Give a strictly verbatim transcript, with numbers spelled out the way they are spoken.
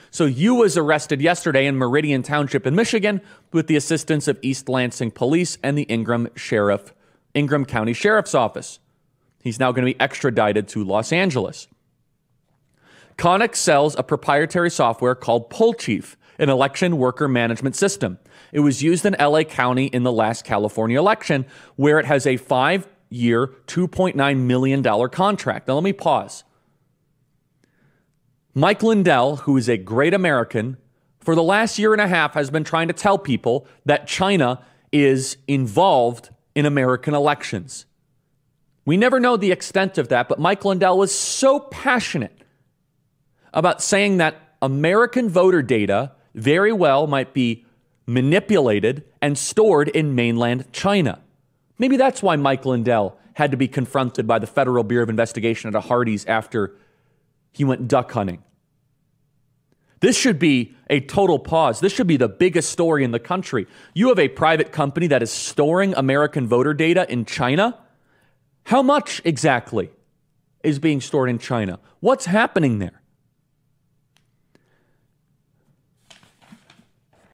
So Yu was arrested yesterday in Meridian Township in Michigan with the assistance of East Lansing Police and the Ingham Sheriff, Ingham County Sheriff's Office. He's now going to be extradited to Los Angeles. Konnech sells a proprietary software called PollChief, an election worker management system. It was used in L A County in the last California election, where it has a five-year, two point nine million dollars contract. Now, let me pause. Mike Lindell, who is a great American, for the last year and a half has been trying to tell people that China is involved in American elections. We never know the extent of that, but Mike Lindell was so passionate about saying that American voter data very well might be manipulated and stored in mainland China. Maybe that's why Mike Lindell had to be confronted by the Federal Bureau of Investigation at a Hardee's after he went duck hunting. This should be a total pause. This should be the biggest story in the country. You have a private company that is storing American voter data in China. How much exactly is being stored in China? What's happening there?